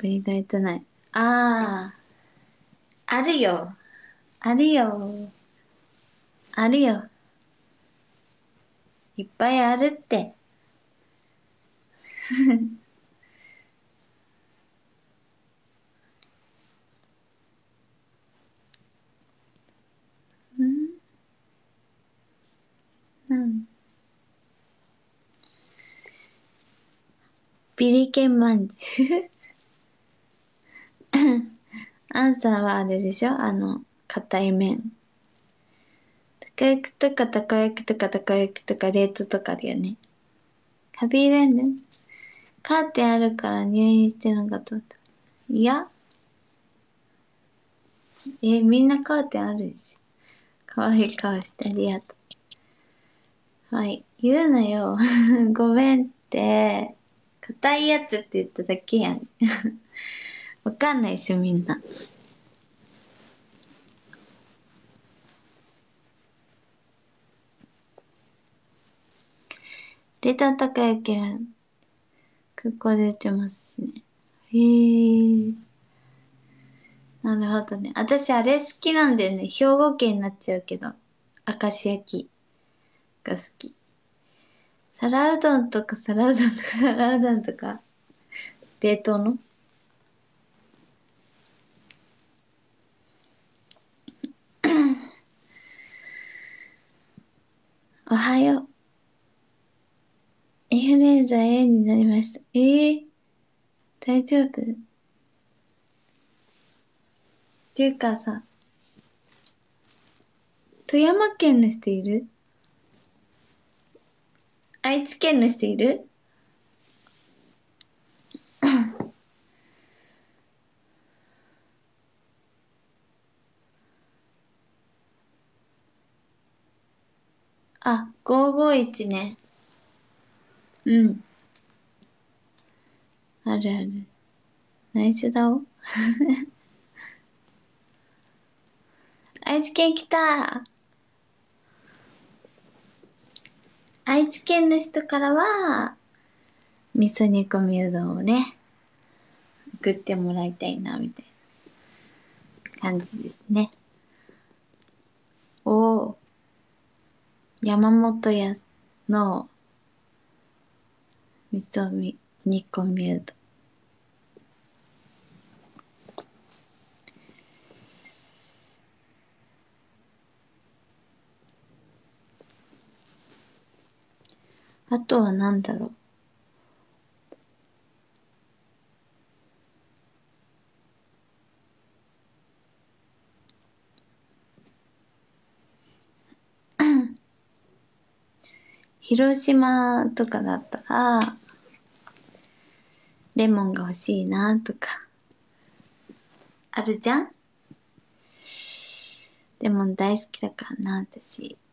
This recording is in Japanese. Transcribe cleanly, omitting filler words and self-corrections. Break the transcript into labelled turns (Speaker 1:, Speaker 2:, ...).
Speaker 1: 意外とない。ああ、あるよ。あるよ。あるよ。いっぱいあるって。んなん、ビリケンマンジュ。アンサーはあれでしょ、硬い麺。たこ焼きとかたこ焼きとかたこ焼きとか冷凍とかあるよね。ハビーレンヌカーテンあるから入院してるのかと思った。いや、みんなカーテンあるし。かわいい顔してありがとう。はい。言うなよ。ごめんって。硬いやつって言っただけやん。わかんないっしょ、みんな。冷凍たこ焼きが空港で売ってますね。へー。なるほどね。私あれ好きなんだよね。兵庫県になっちゃうけど。明石焼きが好き。皿うどんとか皿うどんとか皿うどんとか。冷凍のおはよう。インフルエンザ A になりました。大丈夫っていうかさ、富山県の人いる？愛知県の人いる？あ、551ね。うん。あるある。内緒だお。愛知県来た。愛知県の人からは、味噌煮込みうどんをね、送ってもらいたいな、みたいな感じですね。おー、山本屋の煮込みうどん。あとはなんだろう。広島とかだったら、レモンが欲しいなとか、あるじゃん？レモン大好きだからな、私。